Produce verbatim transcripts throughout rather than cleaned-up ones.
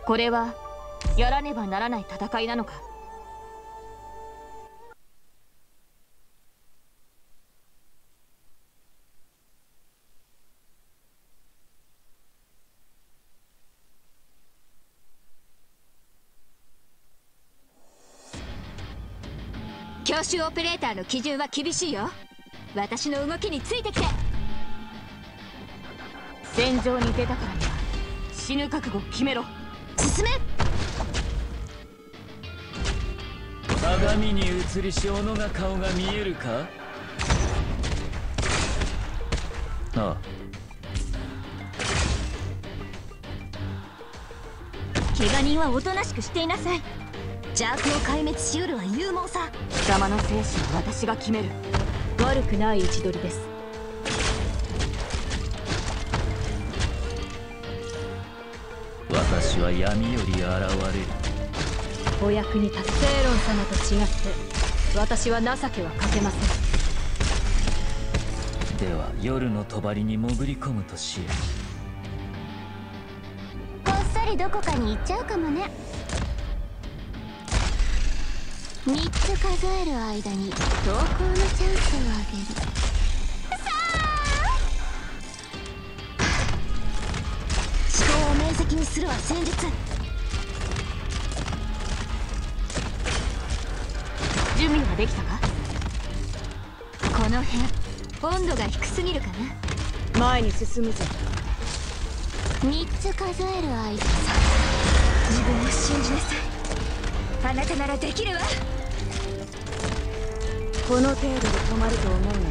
これはやらねばならない戦いなのか。 強襲オペレーターの基準は厳しいよ。私の動きについてきて。 戦場に出たからには死ぬ覚悟を決めろ。 進め。 鏡に映りし小野が顔が見えるか。ああ。 怪我人はおとなしくしていなさい。邪悪を壊滅しうるは勇猛さ。 貴様の生死は私が決める。 悪くない位置取りです。 私は闇より現れる。 お役に立つセイロン様と違って私は情けはかけません。 では夜の帳に潜り込むとしよう。こっそりどこかに行っちゃうかもね。みっつ数える間に投稿のチャンスをあげる。さあ、思考を明晰にするは戦術。 準備はできたか。 この辺温度が低すぎるかな。 前に進むぞ。 みっつ数える間、自分を信じなさい。あなたならできるわ。 この程度で止まると思うね。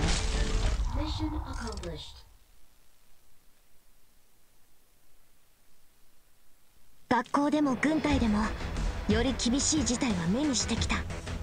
学校でも軍隊でもより厳しい事態は目にしてきた。